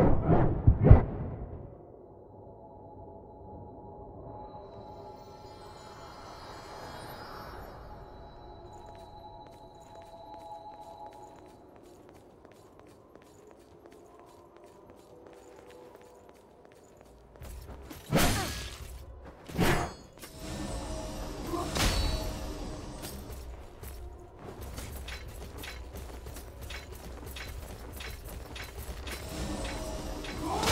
Oh!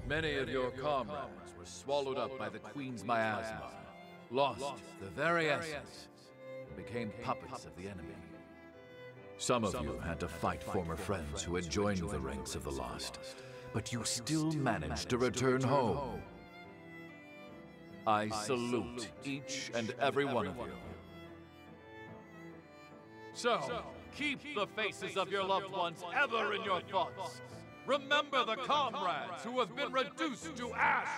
Many of your comrades were swallowed up by the Queen's miasma, lost the very essence, became puppets of the enemy. Some of you had to fight former friends who had joined the ranks of the Lost, but you still managed to return home. I salute each and every one of you. So, keep the faces of your loved ones ever in your thoughts. Remember the comrades who have been reduced to ash.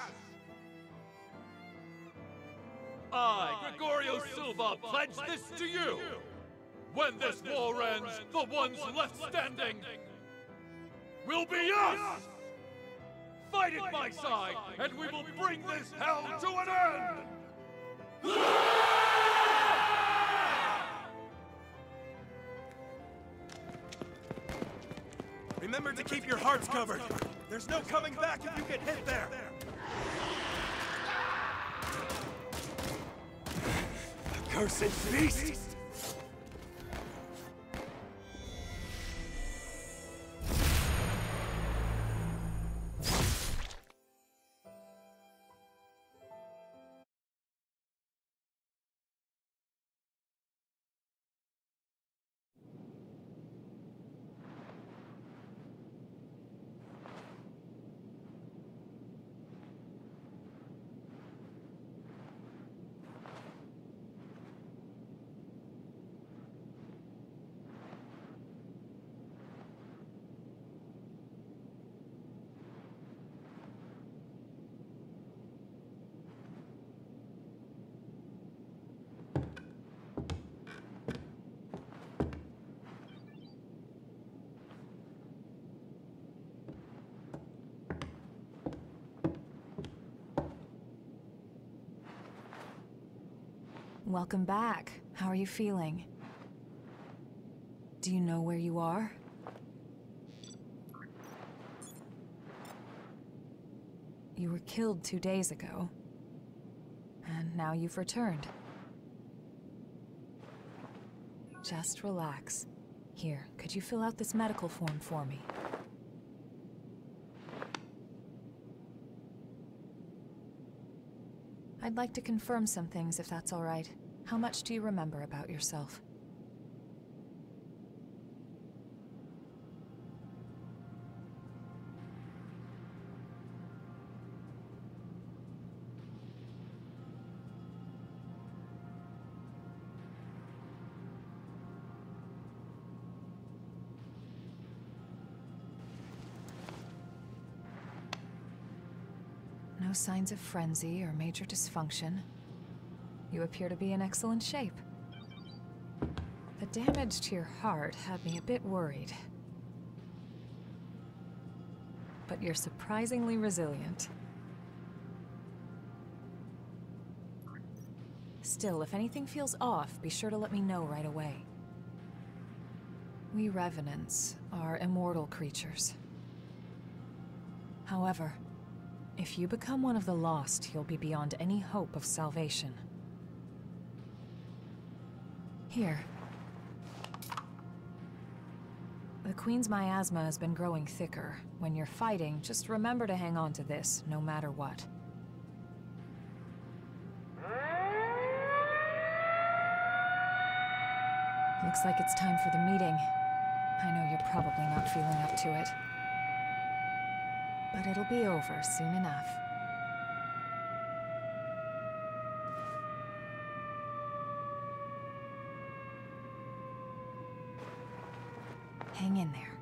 I, Gregorio Silva, pledge this to you. When this war ends, the ones left standing will be us! Fight at my side, and we will bring this hell to an end! Remember to keep your hearts covered. There's no coming back if you get hit there. Accursed beast! Welcome back. How are you feeling? Do you know where you are? You were killed 2 days ago, and now you've returned. Just relax. Here, could you fill out this medical form for me? I'd like to confirm some things, if that's all right. How much do you remember about yourself? No signs of frenzy or major dysfunction. You appear to be in excellent shape. The damage to your heart had me a bit worried. But you're surprisingly resilient. Still, if anything feels off, be sure to let me know right away. We Revenants are immortal creatures. However, if you become one of the Lost, you'll be beyond any hope of salvation. Here. The Queen's miasma has been growing thicker. When you're fighting, just remember to hang on to this, no matter what. Looks like it's time for the meeting. I know you're probably not feeling up to it. But it'll be over soon enough. Hang in there.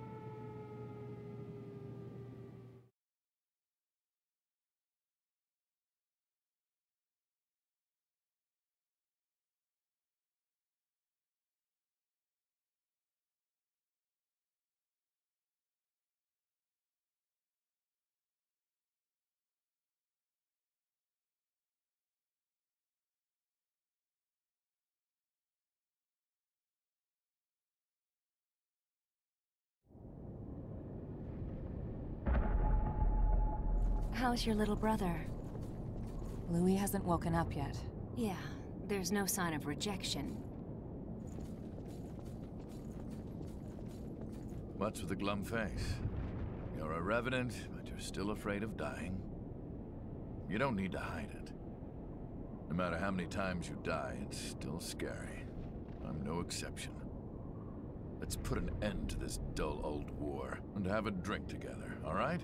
How's your little brother? Louis hasn't woken up yet. Yeah, there's no sign of rejection. What's with the glum face? You're a Revenant, but you're You're still afraid of dying? You don't need to hide it. No matter how many times you die, it's still scary. I'm no exception. Let's put an end to this dull old war and have a drink together, all right?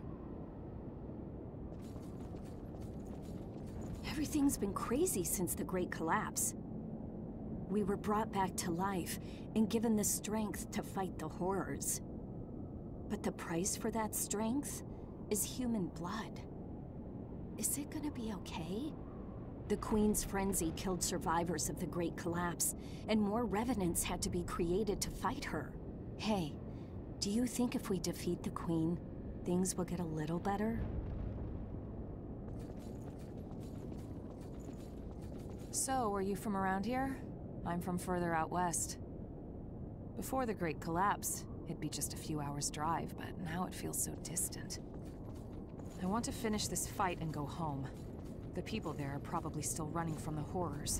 Everything's been crazy since the Great Collapse. We were brought back to life and given the strength to fight the horrors. But the price for that strength is human blood. Is it gonna be okay? The Queen's frenzy killed survivors of the Great Collapse, and more revenants had to be created to fight her. Hey, do you think if we defeat the Queen, things will get a little better? So, are you from around here? I'm from further out west. Before the Great Collapse, it'd be just a few hours' drive, but now it feels so distant. I want to finish this fight and go home. The people there are probably still running from the horrors.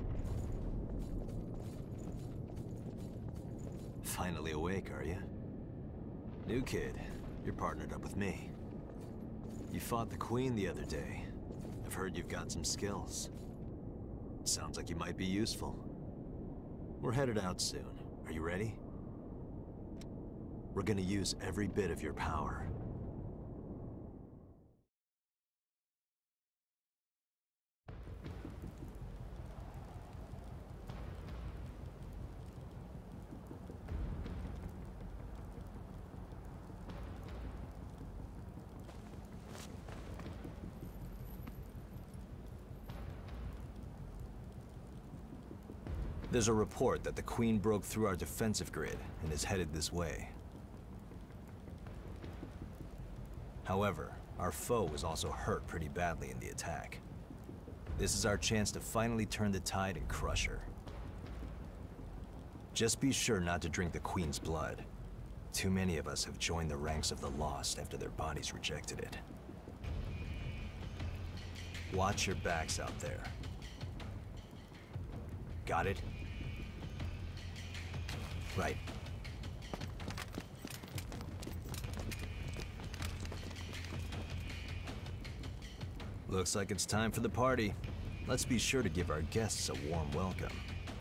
Finally awake, are you? New kid, you're partnered up with me. You fought the Queen the other day. I've heard you've got some skills. Sounds like you might be useful. We're headed out soon. Are you ready? We're gonna use every bit of your power. There's a report that the Queen broke through our defensive grid and is headed this way. However, our foe was also hurt pretty badly in the attack. This is our chance to finally turn the tide and crush her. Just be sure not to drink the Queen's blood. Too many of us have joined the ranks of the Lost after their bodies rejected it. Watch your backs out there. Got it? Right. Looks like it's time for the party. Let's be sure to give our guests a warm welcome.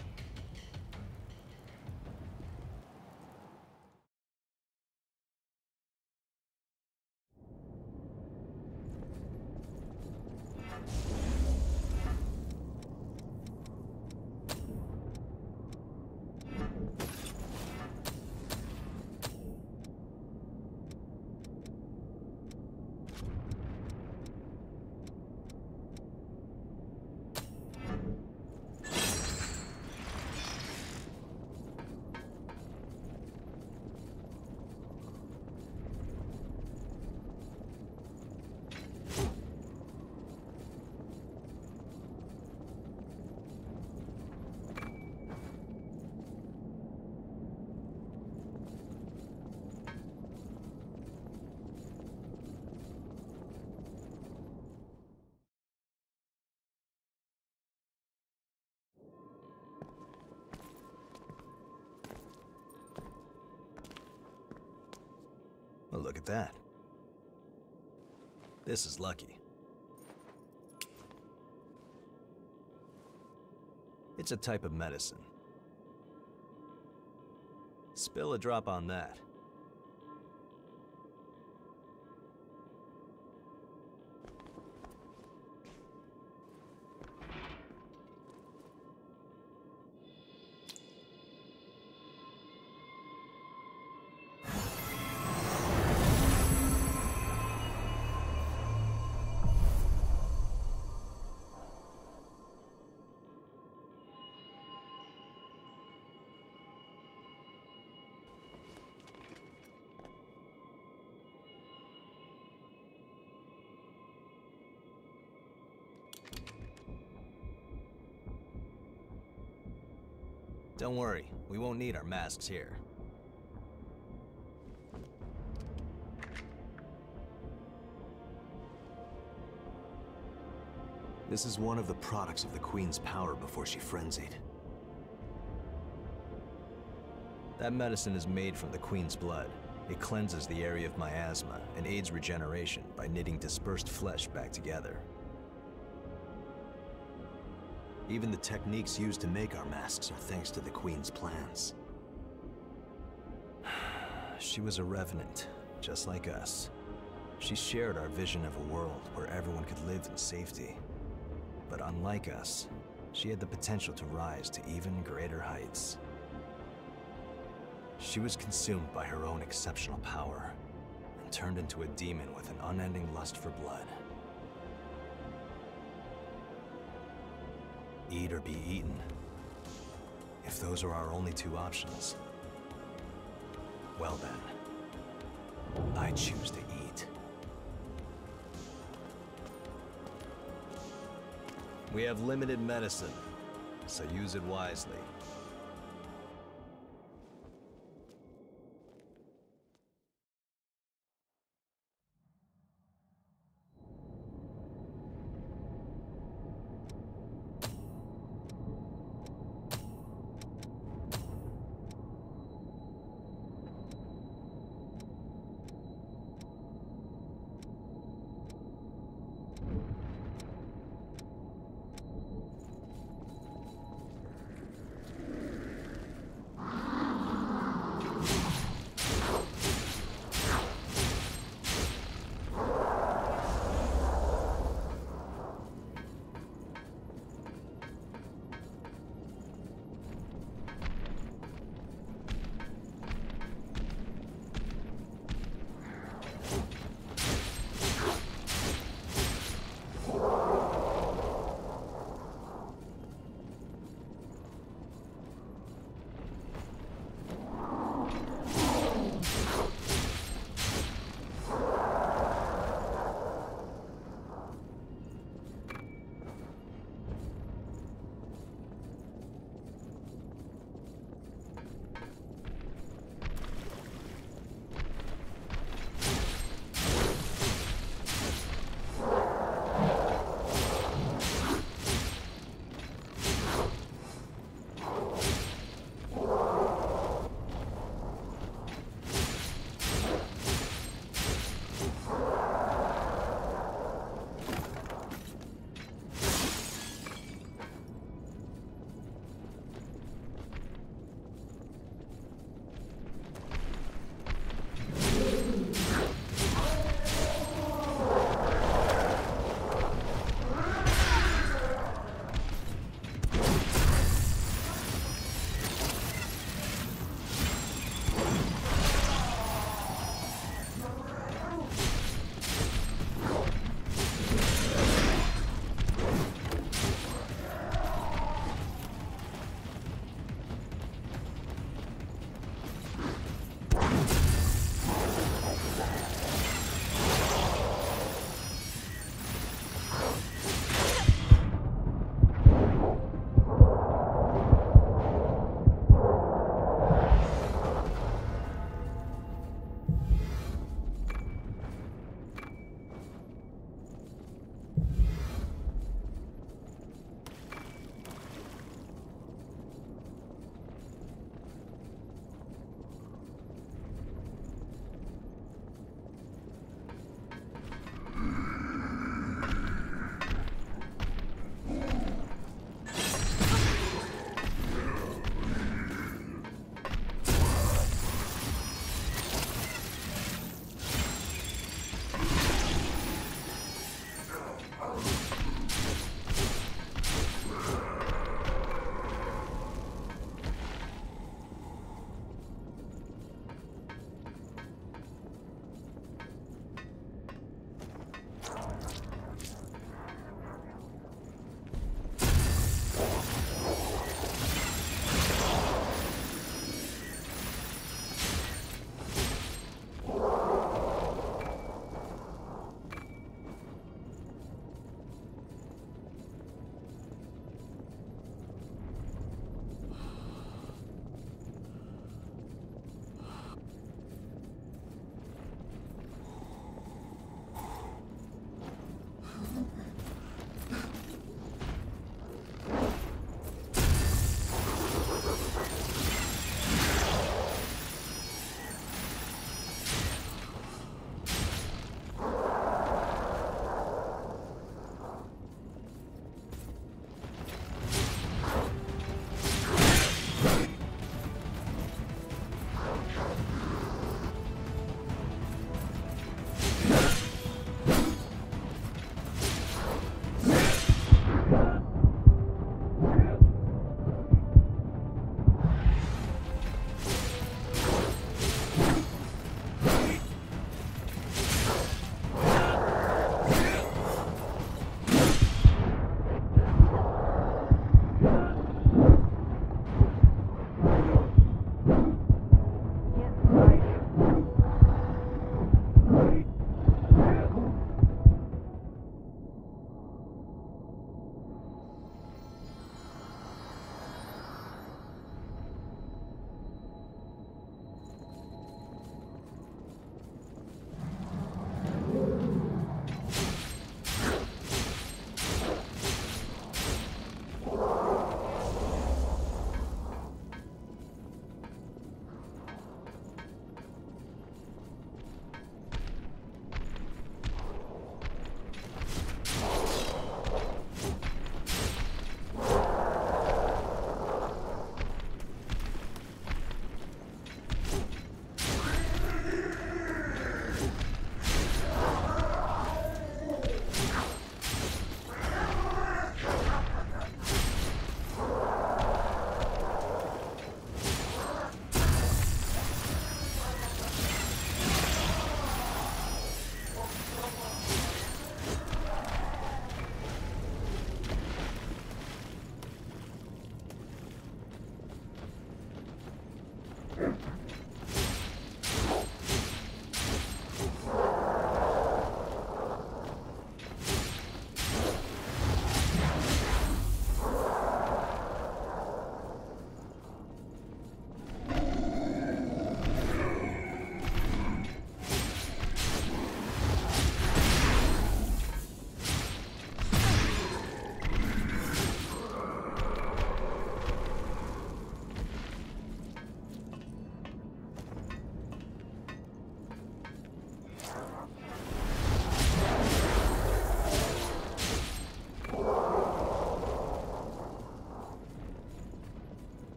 Well, look at that. This is lucky. It's a type of medicine. Spill a drop on that. Don't worry, we won't need our masks here. This is one of the products of the Queen's power before she frenzied. That medicine is made from the Queen's blood. It cleanses the area of miasma and aids regeneration by knitting dispersed flesh back together. Even the techniques used to make our masks are thanks to the Queen's plans. She was a revenant, just like us. She shared our vision of a world where everyone could live in safety. But unlike us, she had the potential to rise to even greater heights. She was consumed by her own exceptional power and turned into a demon with an unending lust for blood. Eat or be eaten. If those are our only two options, well then, I choose to eat. We have limited medicine, so use it wisely.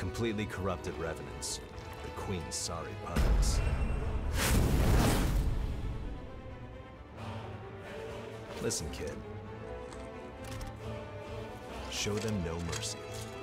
completely corrupted revenants. The Queen's sorry puppets. Listen, kid. Show them no mercy.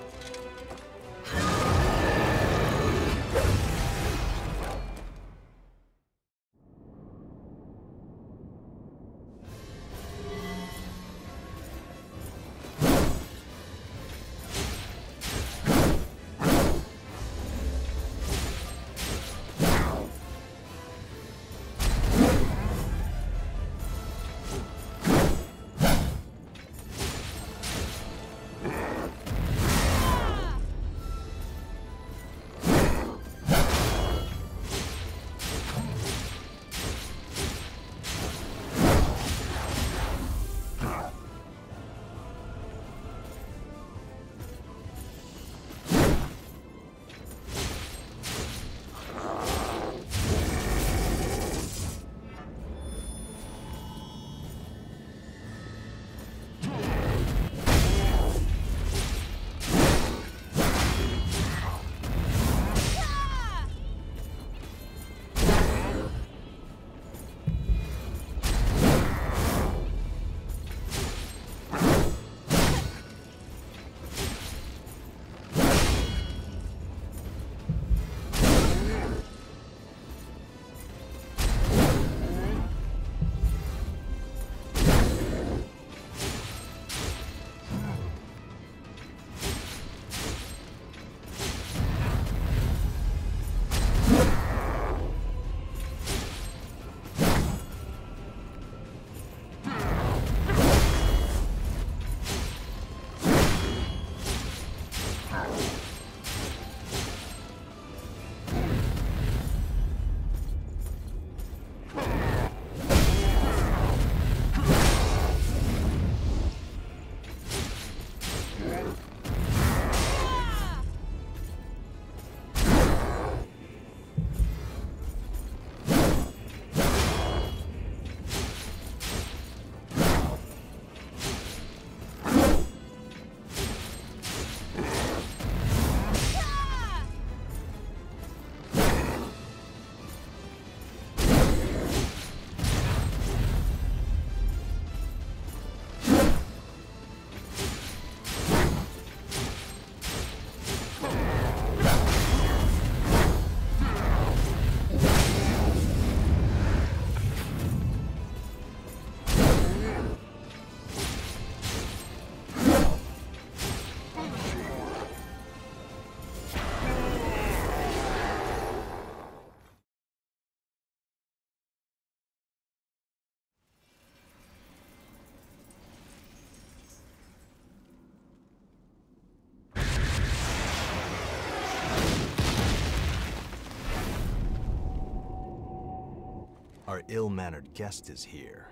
Our ill-mannered guest is here.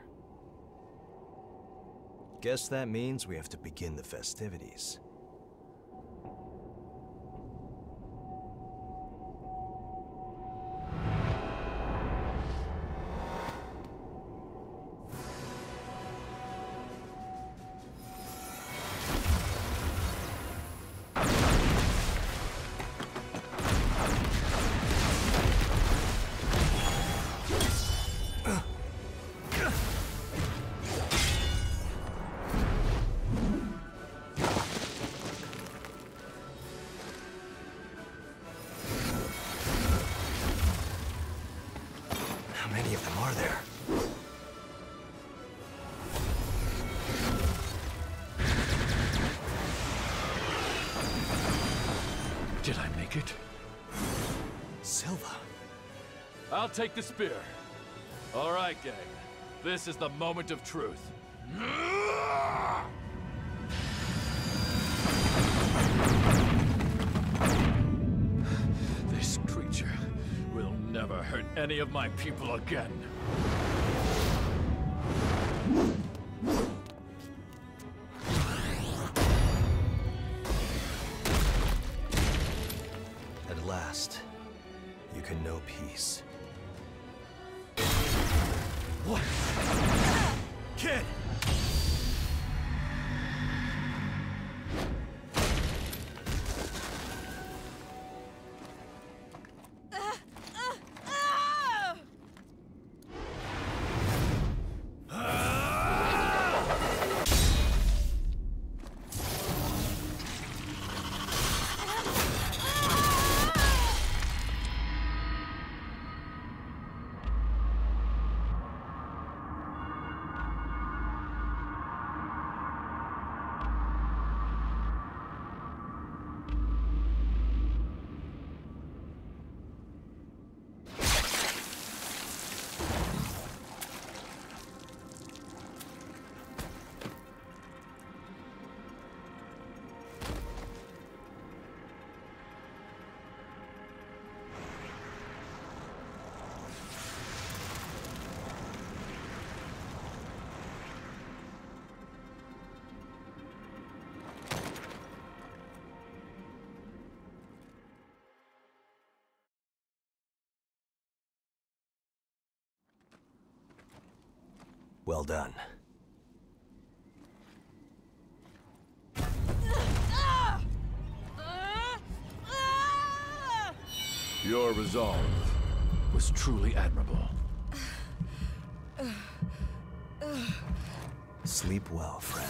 Guess that means we have to begin the festivities. How many of them are there? Did I make it? Silva. I'll take the spear. All right, gang. This is the moment of truth. This creature will never hurt any of my people again. At last, you can know peace. What? Kid! Well done. Your resolve was truly admirable. Sleep well, friend.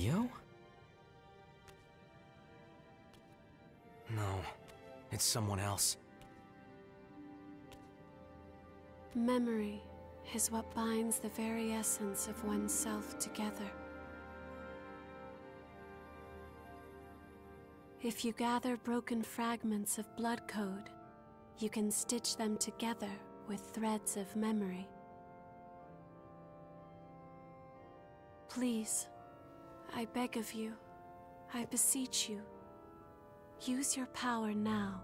Leo? No, it's someone else. Memory is what binds the very essence of oneself together. If you gather broken fragments of blood code, you can stitch them together with threads of memory. Please, I beg of you, I beseech you, use your power now.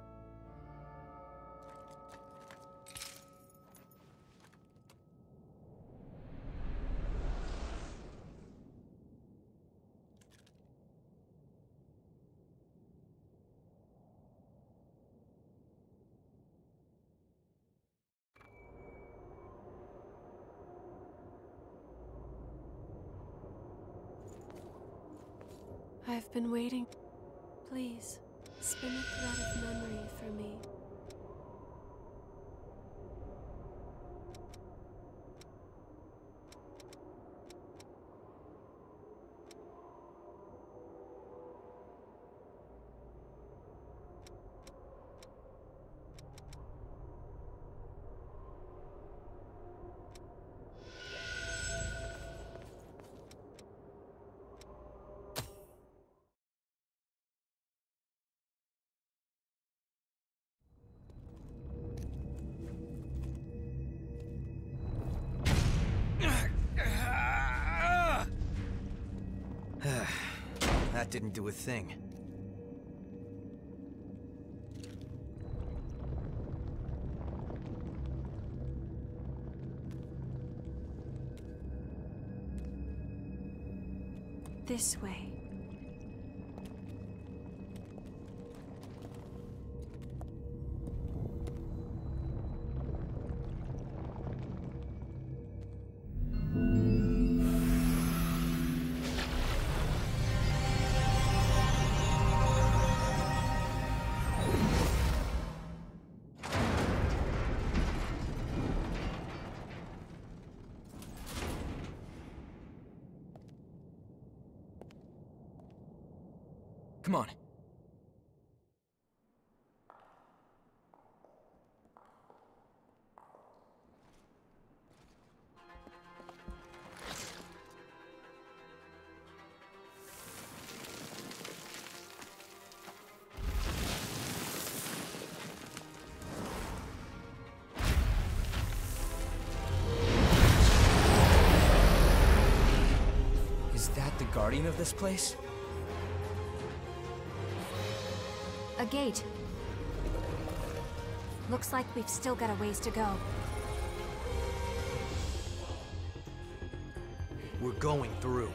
I've been waiting. Please, spin a thread of memory for me. That didn't do a thing. This way. Come on. Is that the guardian of this place? A gate. Looks like we've still got a ways to go. We're going through.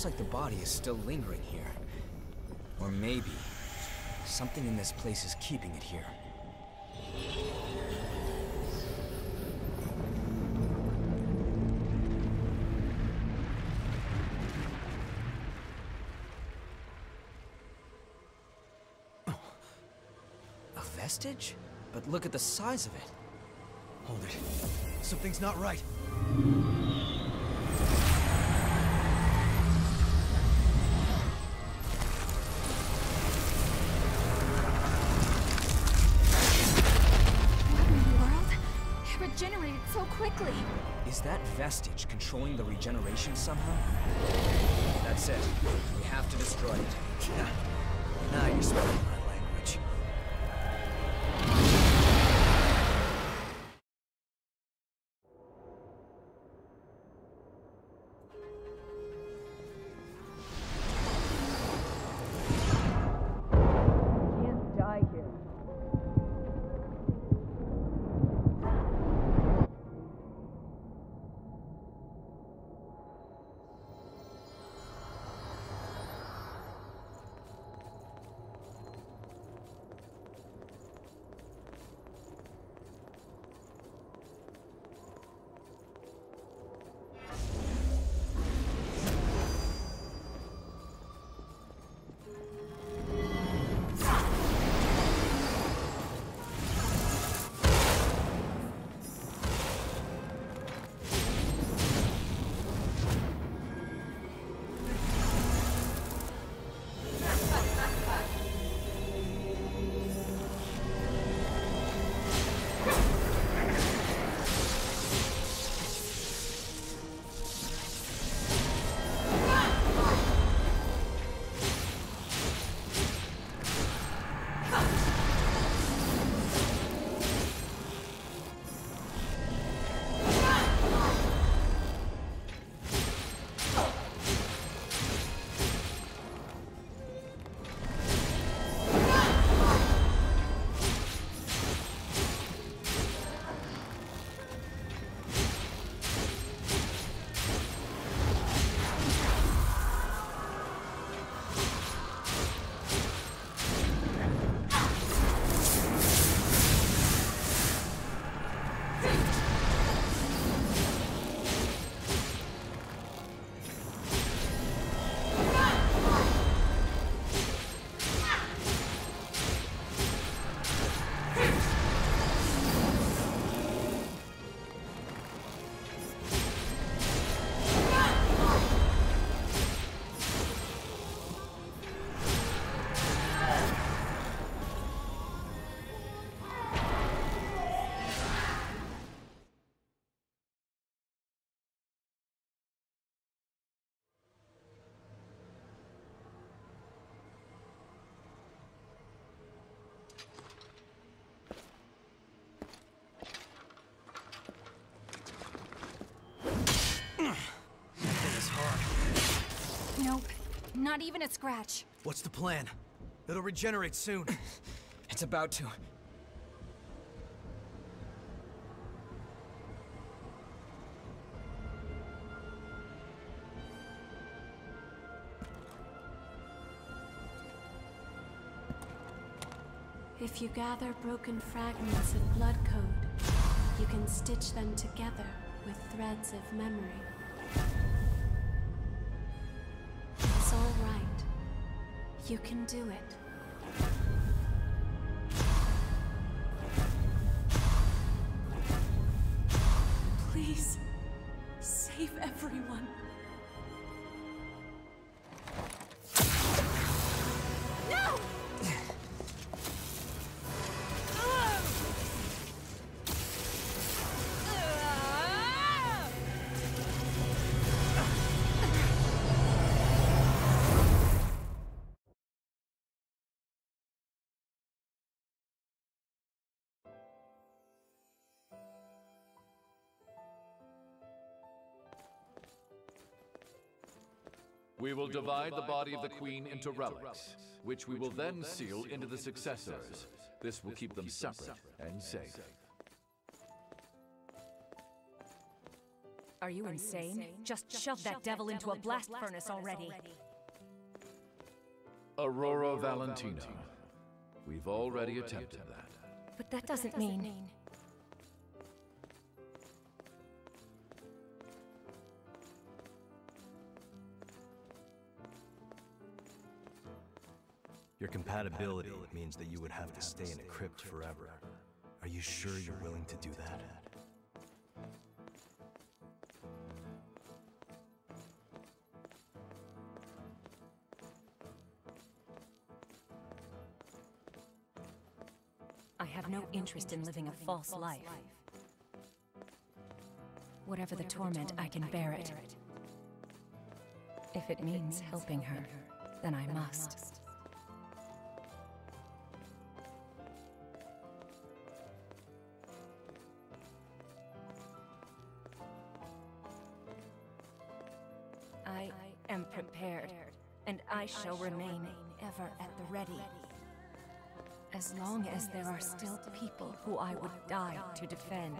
like the body is still lingering here. Or maybe something in this place is keeping it here. A vestige? But look at the size of it. Hold it. Something's not right. What in the world? It regenerated so quickly. Is that vestige controlling the regeneration somehow? That's it. We have to destroy it. Now you're speaking my language. Can't die here. Nope. Not even a scratch. What's the plan? It'll regenerate soon. It's about to. If you gather broken fragments of blood code, you can stitch them together with threads of memory. It's all right. You can do it. Please, save everyone. No! We will divide the body of the Queen into relics, which we will then seal into the successors. This will keep them separate and safe. Are you insane? Just shove that devil into a blast furnace already. Aurora Valentina. We've already attempted that. But that doesn't mean... Your compatibility means that you would have to stay in a crypt forever. Are you sure you're willing to do that? I have no interest in living a false life. Whatever the torment, I can bear it. If it means helping her, then I must. I am prepared, and I shall remain ever at the ready. As long as there are still people who I would die to defend.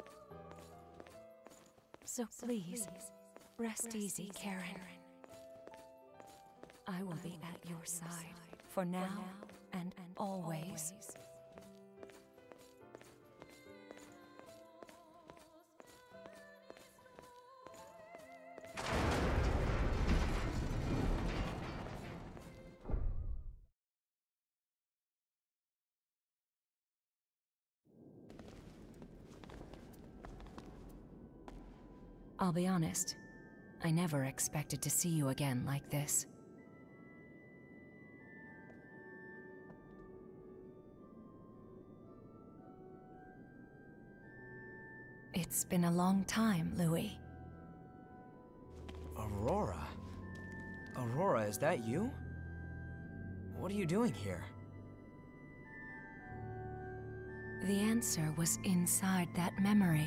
So please, rest easy, Karen. I will be at your side, for now and always. I'll be honest, I never expected to see you again like this. It's been a long time, Louis. Aurora? Aurora, is that you? What are you doing here? The answer was inside that memory.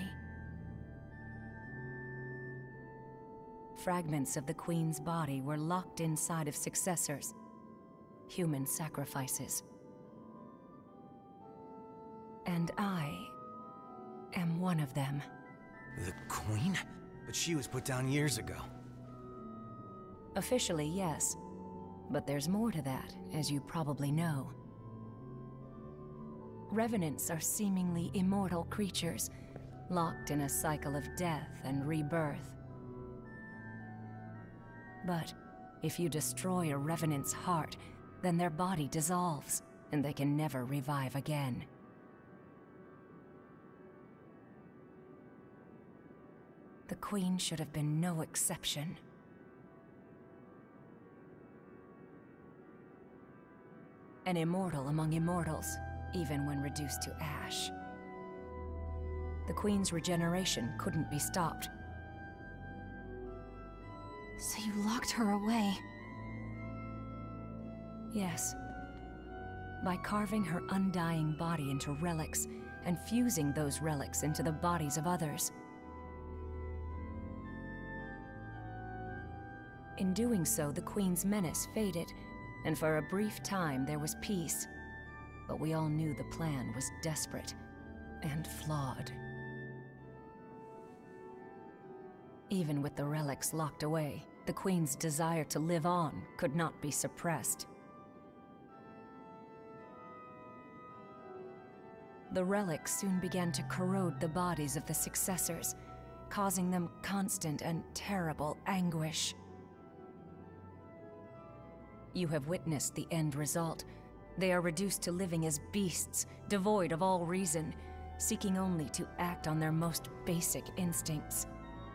Fragments of the Queen's body were locked inside of successors. Human sacrifices. And I am one of them. The Queen? But she was put down years ago. Officially, yes. But there's more to that, as you probably know. Revenants are seemingly immortal creatures, locked in a cycle of death and rebirth. But if you destroy a Revenant's heart, then their body dissolves, and they can never revive again. The Queen should have been no exception. An immortal among immortals, even when reduced to ash. The Queen's regeneration couldn't be stopped. So you locked her away? Yes. By carving her undying body into relics, and fusing those relics into the bodies of others. In doing so, the Queen's menace faded, and for a brief time there was peace. But we all knew the plan was desperate and flawed. Even with the relics locked away, the Queen's desire to live on could not be suppressed. The relics soon began to corrode the bodies of the successors, causing them constant and terrible anguish. You have witnessed the end result. They are reduced to living as beasts, devoid of all reason, seeking only to act on their most basic instincts.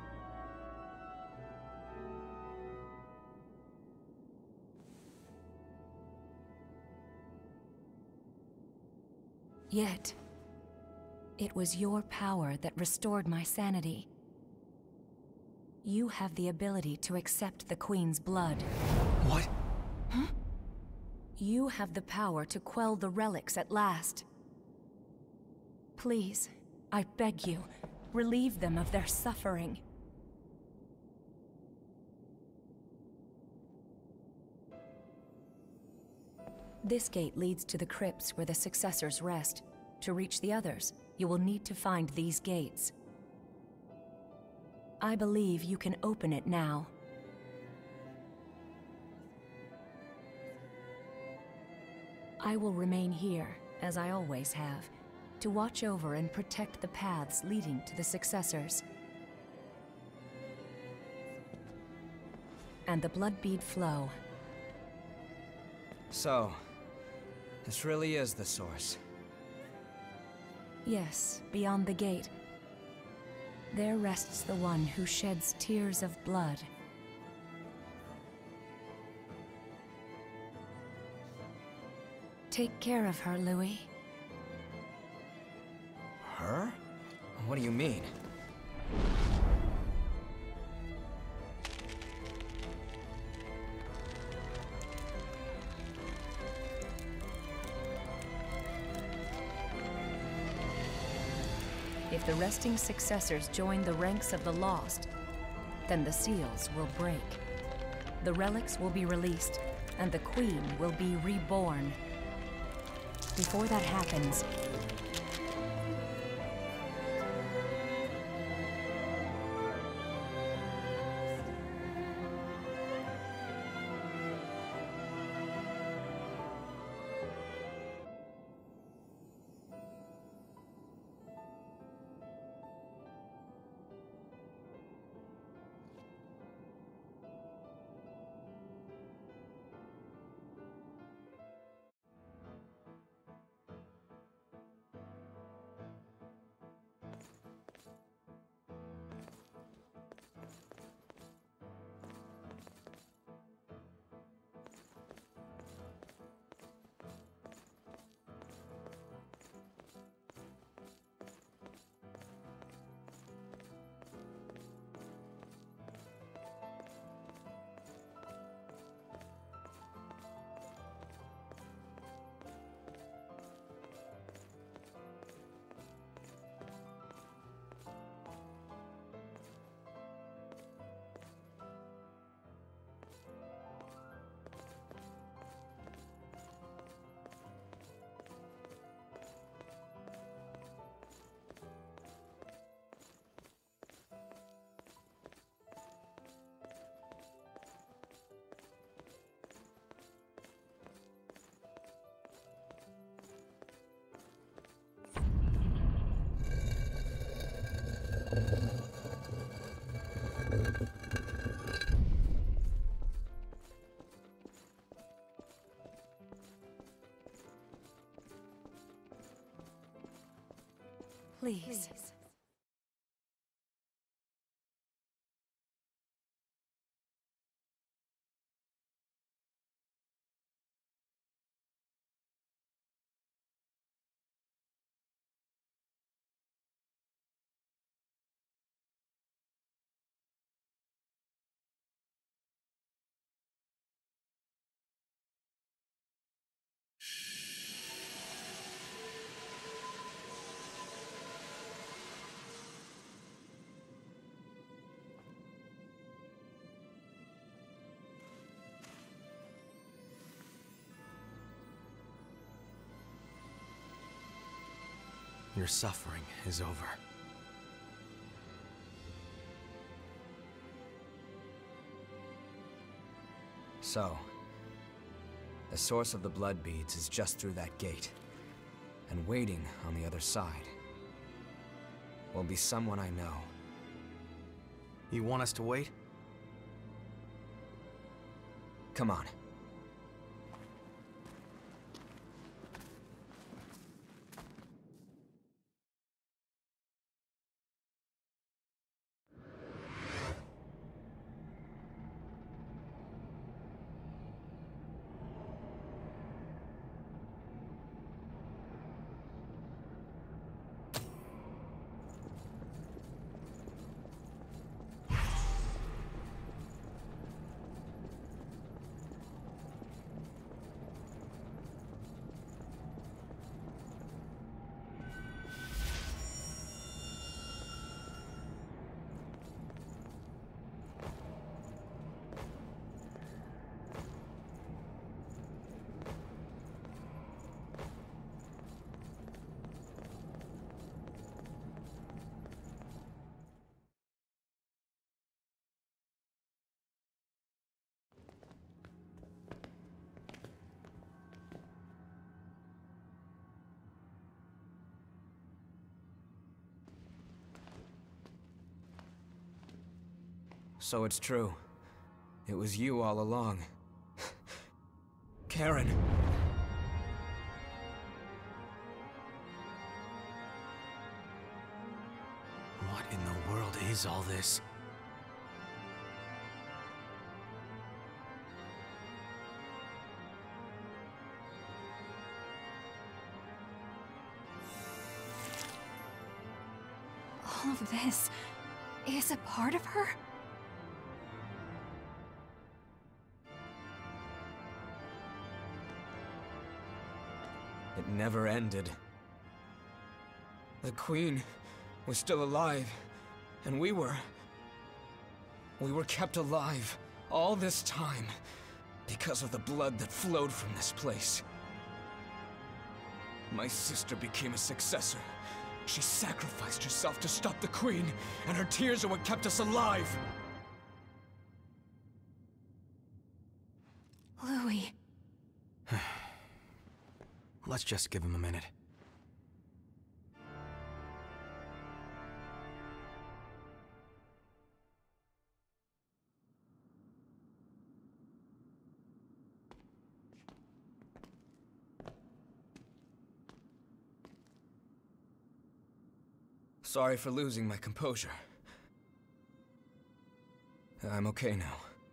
Yet, it was your power that restored my sanity. You have the ability to accept the Queen's blood. What? Huh? You have the power to quell the relics at last. Please, I beg you, relieve them of their suffering. This gate leads to the crypts where the successors rest. To reach the others, you will need to find these gates. I believe you can open it now. I will remain here, as I always have, to watch over and protect the paths leading to the successors. And the Bloodbead flow. So, this really is the source. Yes, beyond the gate. There rests the one who sheds tears of blood. Take care of her, Louis. Her? What do you mean? If the resting successors join the ranks of the lost, then the seals will break. The relics will be released, and the Queen will be reborn. Before that happens, please. Your suffering is over. So, the source of the blood beads is just through that gate. And waiting on the other side will be someone I know. You want us to wait? Come on. So it's true. It was you all along. Karen. What in the world is all this? All of this is a part of her? It never ended. The Queen was still alive, and we were kept alive all this time because of the blood that flowed from this place. My sister became a successor. She sacrificed herself to stop the Queen, and her tears are what kept us alive. Louis. Let's just give him a minute. Sorry for losing my composure. I'm okay now.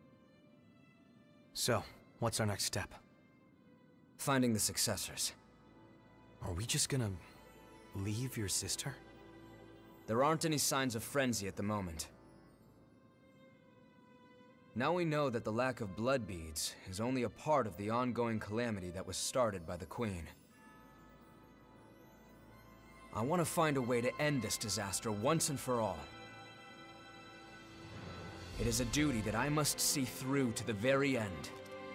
So, what's our next step? Finding the successors. Are we just gonna leave your sister? There aren't any signs of frenzy at the moment. Now we know that the lack of blood beads is only a part of the ongoing calamity that was started by the Queen. I want to find a way to end this disaster once and for all. It is a duty that I must see through to the very end.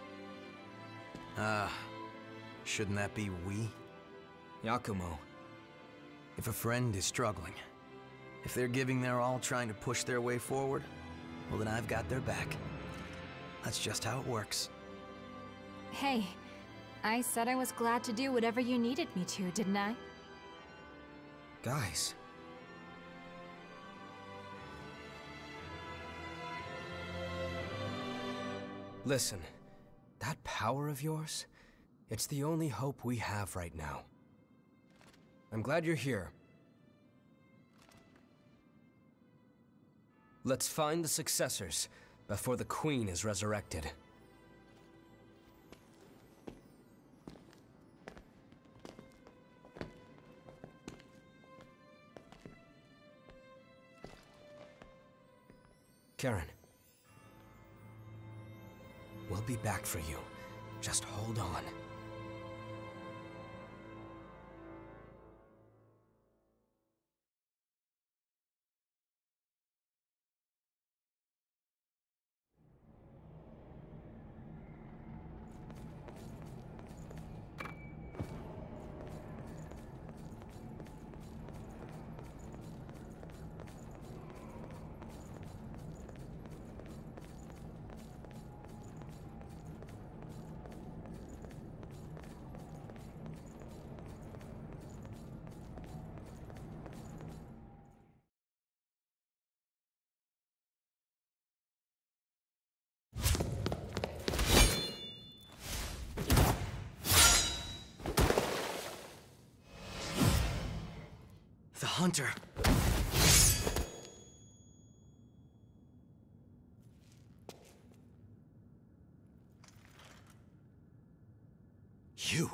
Shouldn't that be we? Yakumo. If a friend is struggling, if they're giving their all trying to push their way forward, well then I've got their back. That's just how it works. Hey, I said I was glad to do whatever you needed me to, didn't I? Guys. Listen, that power of yours, it's the only hope we have right now. I'm glad you're here. Let's find the successors before the Queen is resurrected. Karen. We'll be back for you. Just hold on. The hunter. You.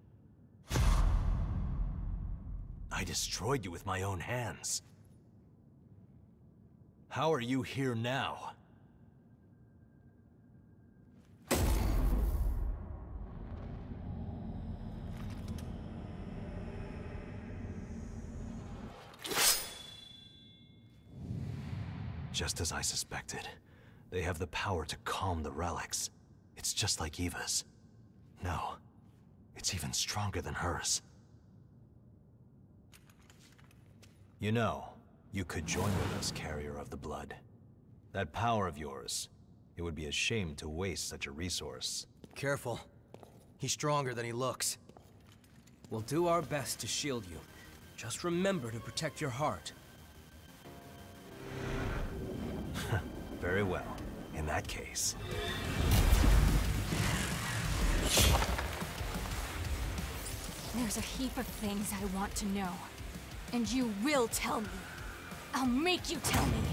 I destroyed you with my own hands. How are you here now? Just as I suspected. They have the power to calm the relics. It's just like Eva's. No, it's even stronger than hers. You know, you could join with us, Carrier of the Blood. That power of yours, it would be a shame to waste such a resource. Careful. He's stronger than he looks. We'll do our best to shield you. Just remember to protect your heart. Very well. In that case... There's a heap of things I want to know. And you will tell me. I'll make you tell me.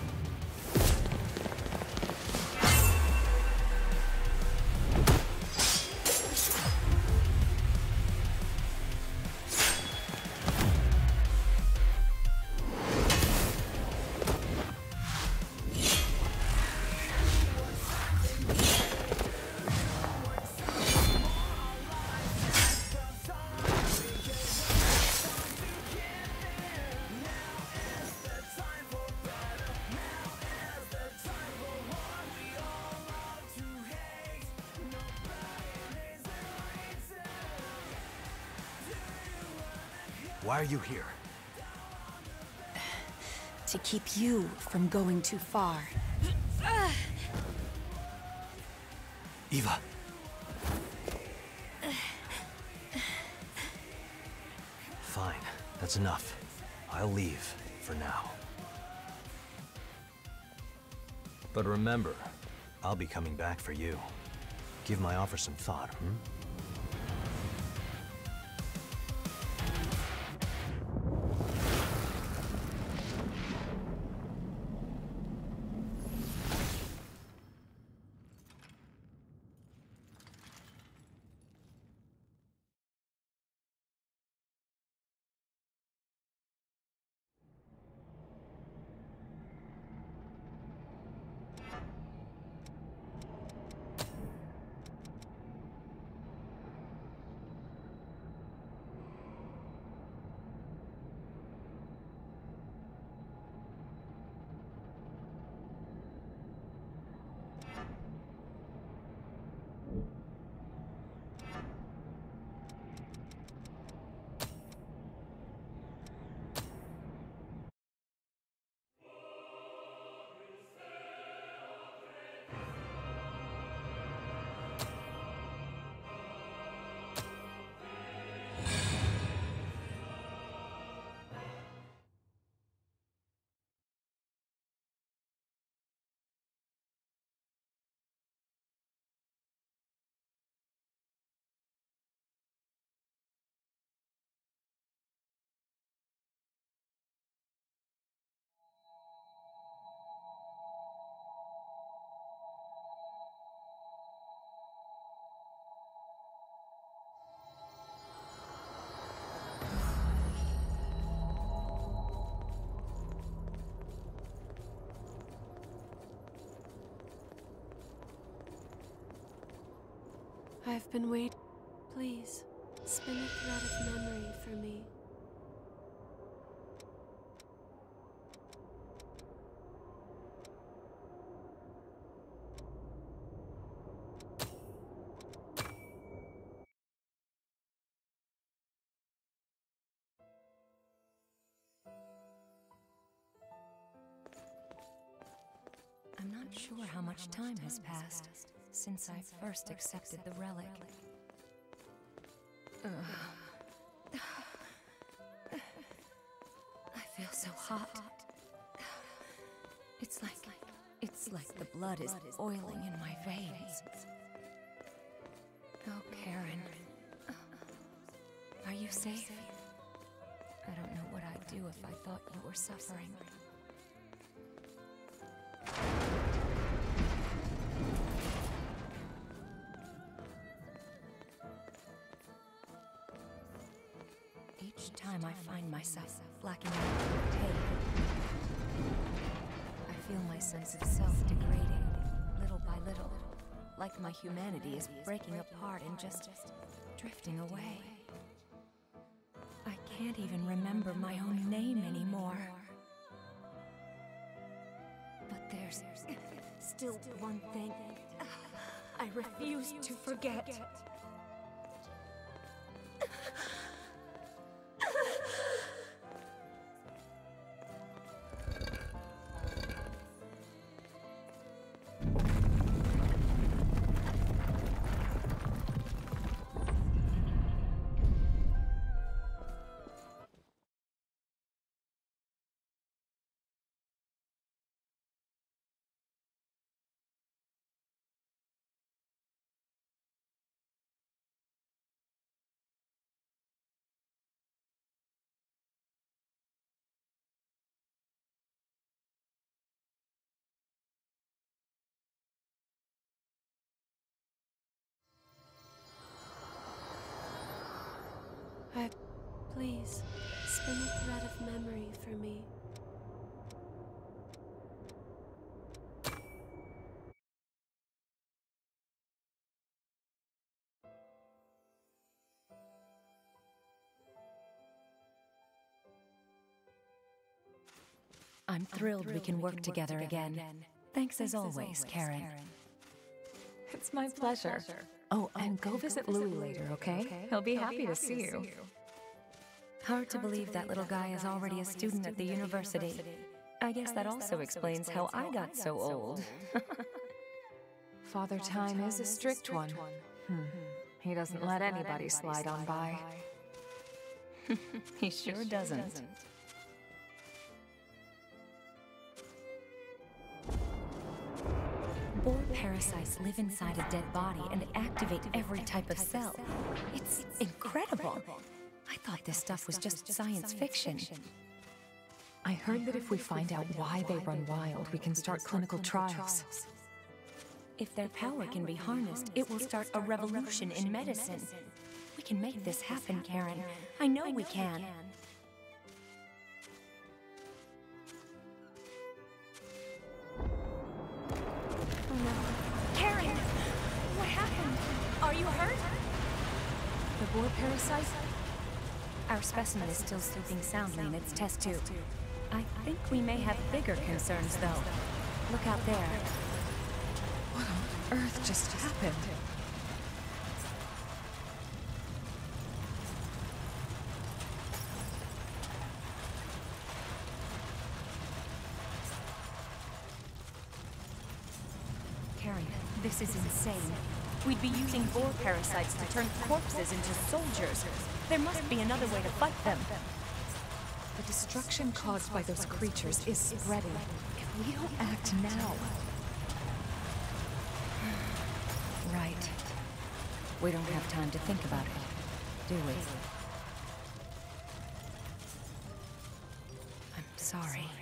Why are you here? To keep you from going too far. Eva. Fine, that's enough. I'll leave, for now. But remember, I'll be coming back for you. Give my offer some thought, hmm? I've been waiting. Please, spin a thread of memory for me. I'm not sure how much time has passed since I first accepted the relic. I feel so hot. It's like the blood is boiling in my veins. Oh, Karen. Are you safe? I don't know what I'd do if I thought you were suffering. Each time I find myself blacking out with pain, I feel my sense of self degrading, little by little, like my humanity is breaking apart and just drifting away. I can't even remember my own name anymore. But there's still one thing I refuse to forget. Please, spin a thread of memory for me. I'm thrilled we can work together again. Thanks as always, Karen. It's my pleasure. Oh, and go visit Louis later, okay? He'll be happy to see you. Hard to believe that little guy is already a student at the university. I guess that also explains how I got so old. Father Time is a strict one. He doesn't let anybody slide on by. He sure doesn't. Boar parasites live inside a dead body and activate every type of cell. It's incredible. I thought this stuff was just science fiction. I heard that if we find out why they run wild, we can start clinical trials. If their power can be harnessed, it will start a revolution in medicine. We can make this happen, Karen. I know we can. Oh no. Karen! What happened? Are you hurt? The boar parasite? Our specimen is still sleeping soundly in its test tube. I think we may have bigger concerns, though. Look out there. What on earth just happened? Karen, this is insane. We'd be using boar parasites to turn corpses into soldiers. There must be another way to fight them. The destruction caused by those creatures is spreading. If we don't act now... Right. We don't have time to think about it, do we? I'm sorry.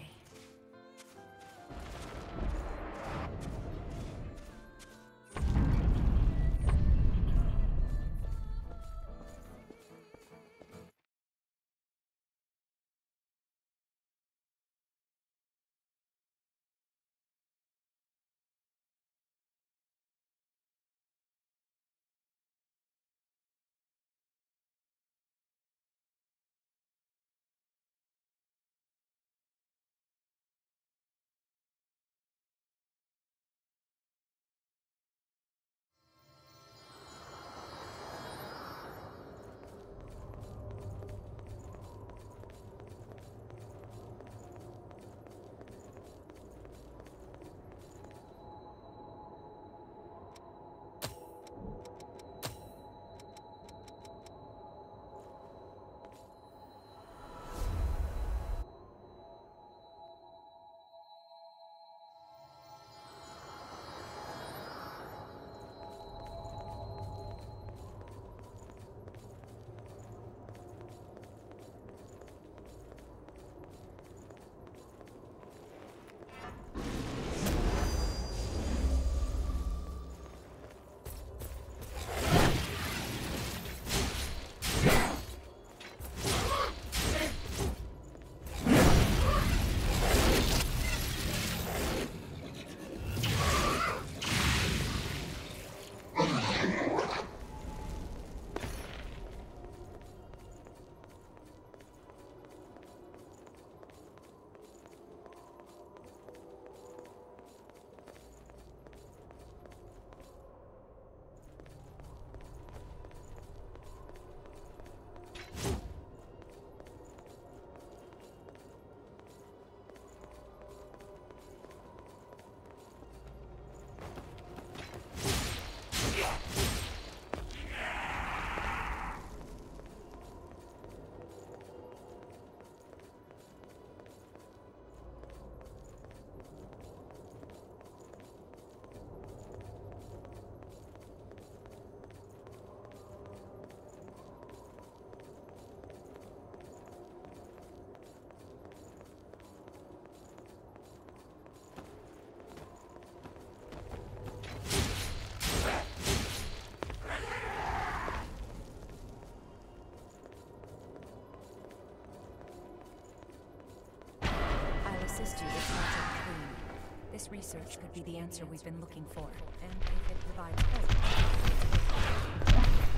This research could be the answer we've been looking for, and if it provides hope...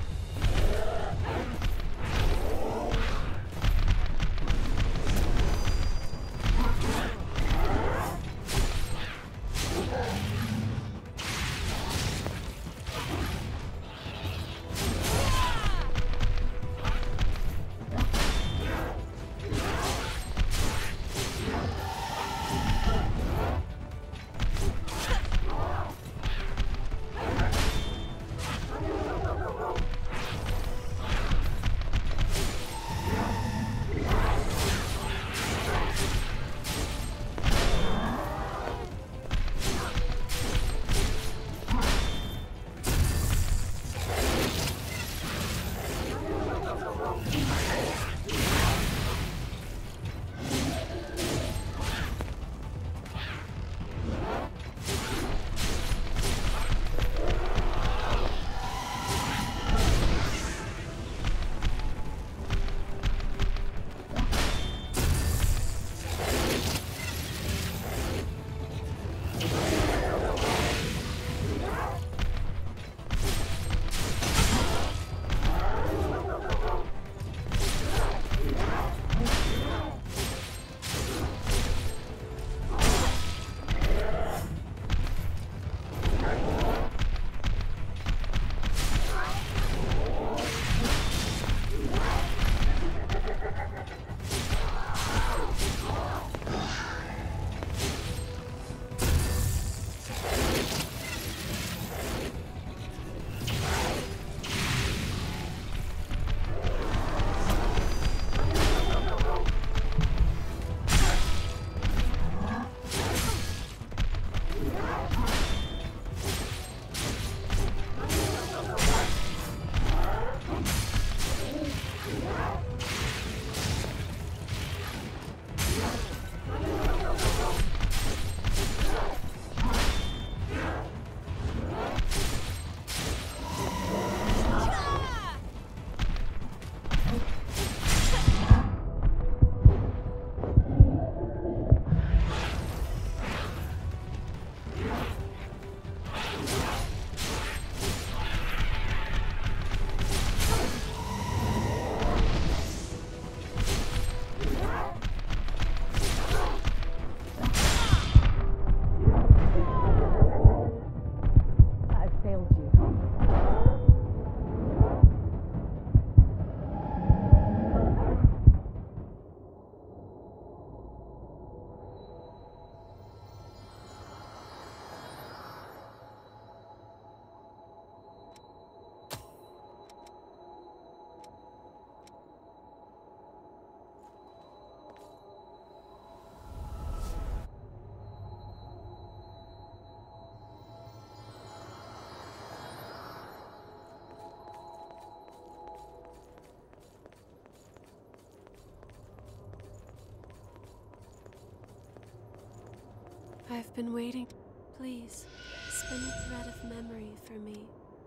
I've been waiting. Please, spin a thread of memory for me.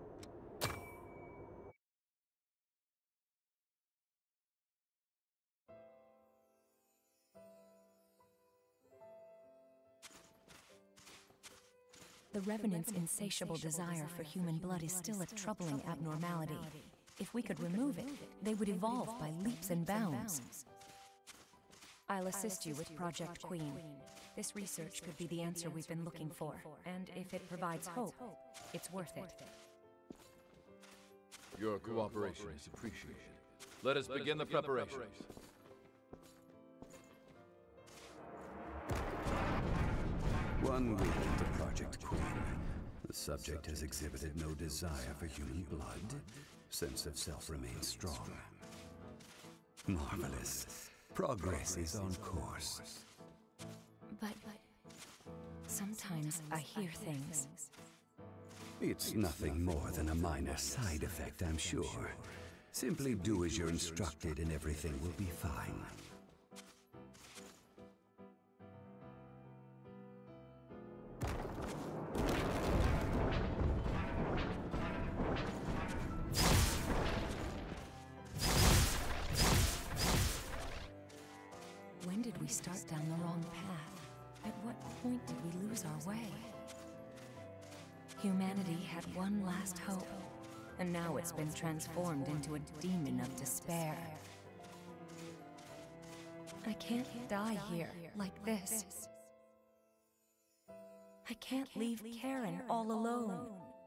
The Revenant's insatiable desire for human blood is still a troubling abnormality. If we could remove it, they would evolve by leaps and bounds. I'll assist you with Project Queen. This research could be the answer we've been looking for, and if it provides hope, it's worth it. Your cooperation is appreciated. Let us begin the preparations. One week into Project Queen, the subject has exhibited no desire for human blood. Sense of self remains strong. Marvelous. Progress is on course. But sometimes I hear things. It's nothing more than a minor side effect, I'm sure. Simply do as you're instructed and everything will be fine. When did we start down the wrong path? At what point did we lose our way? Humanity had one last hope, and now it's been transformed into a demon of despair. I can't die here like this. I can't leave Karen all alone.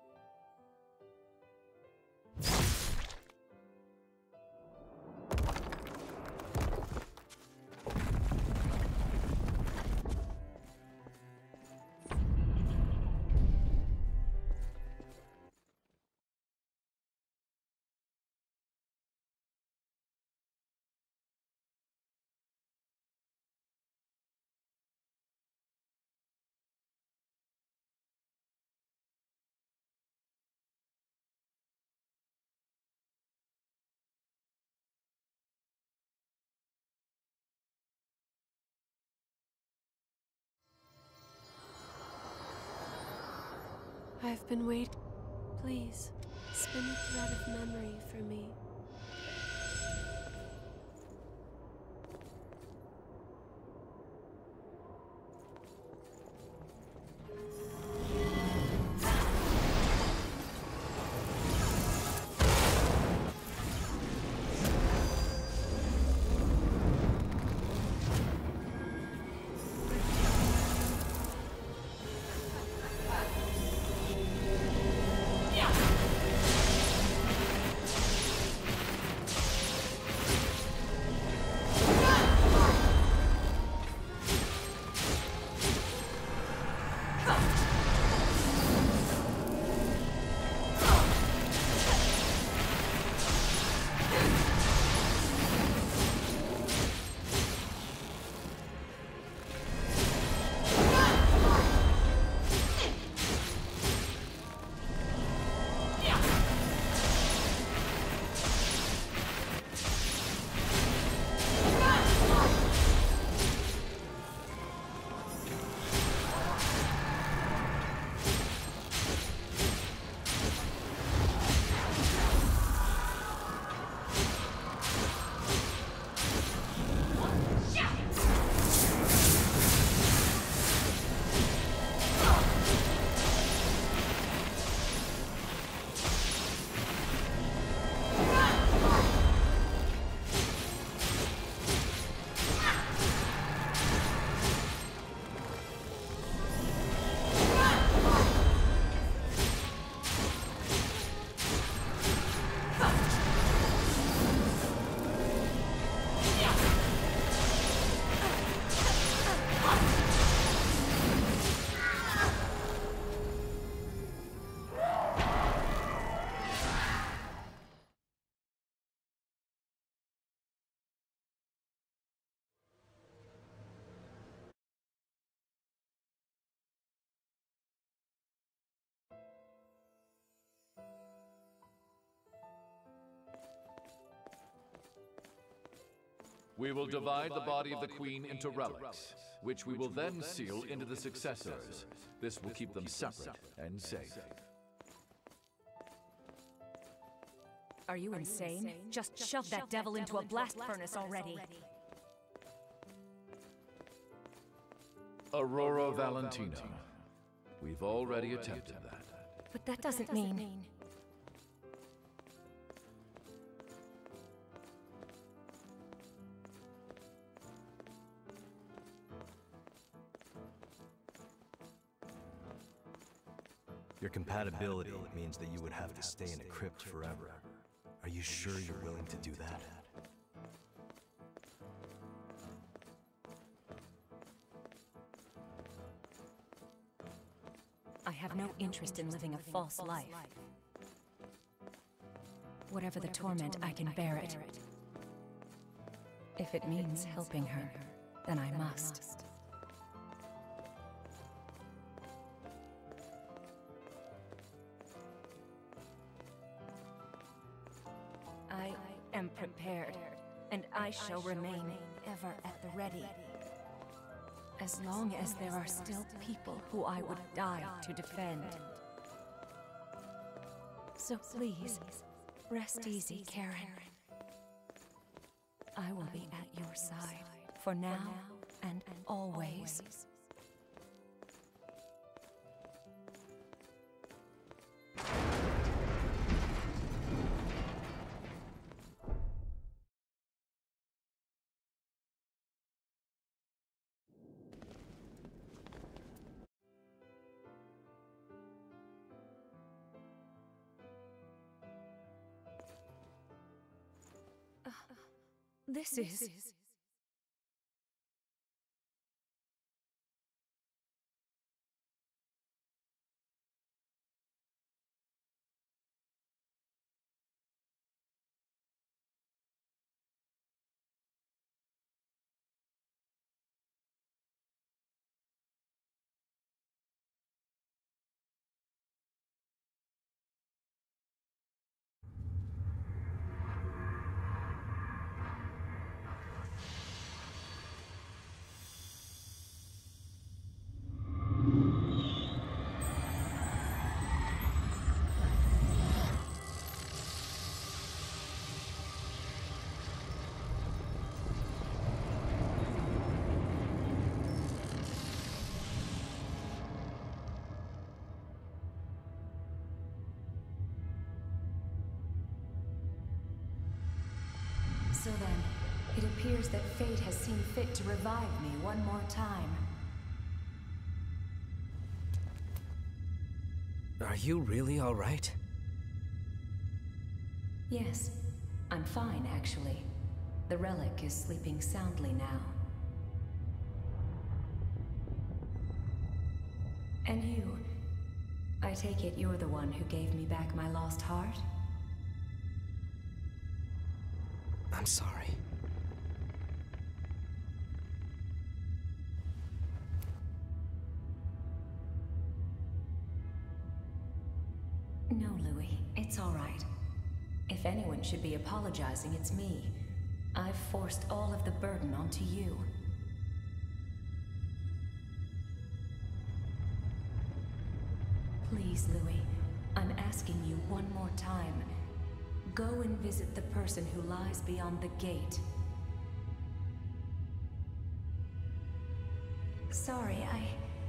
I've been waiting. Please, spin a thread of memory for me. We will divide the body of the Queen into relics, which we will then seal into the successors. This will keep them separate and safe. Are you insane? Just shove that devil into a blast furnace already. Aurora Valentina. We've already attempted that. But that doesn't mean... Your compatibility means that you would have to stay in a crypt forever. Are you sure you're willing to do that? I have no interest in living a false life. Whatever the torment, I can bear it. If it means helping her, then I must. I am prepared, and I shall remain ever at the ready. As long as there are still people who I would die to defend. So please, rest easy, Karen. I will be at your side, for now and always. This is... So then, it appears that fate has seen fit to revive me one more time. Are you really all right? Yes, I'm fine, actually. The relic is sleeping soundly now. And you? I take it you're the one who gave me back my lost heart? I'm sorry. No, Louis, it's all right. If anyone should be apologizing, it's me. I've forced all of the burden onto you. Please, Louis, I'm asking you one more time. Go and visit the person who lies beyond the gate. Sorry, I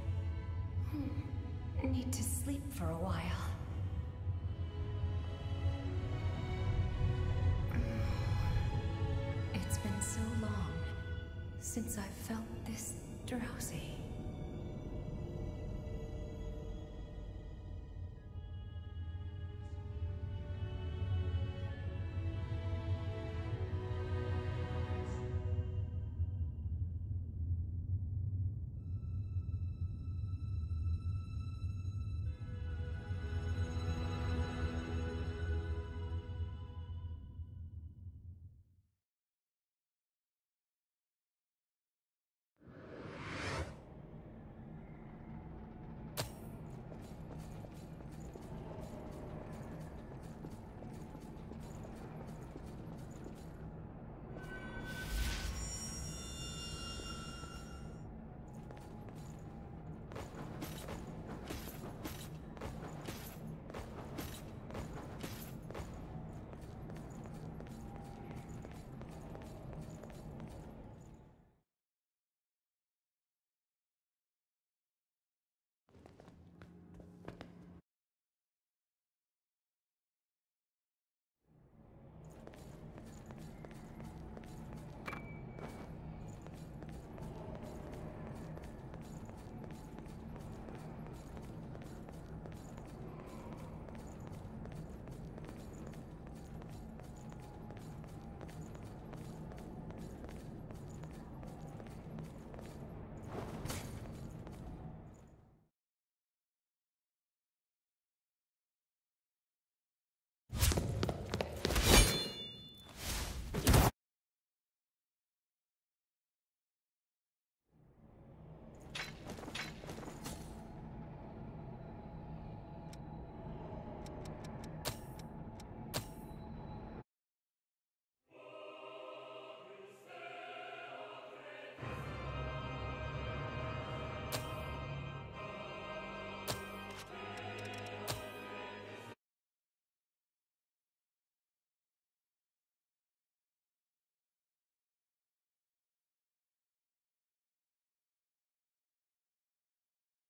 need to sleep for a while. It's been so long since I felt this drowsy.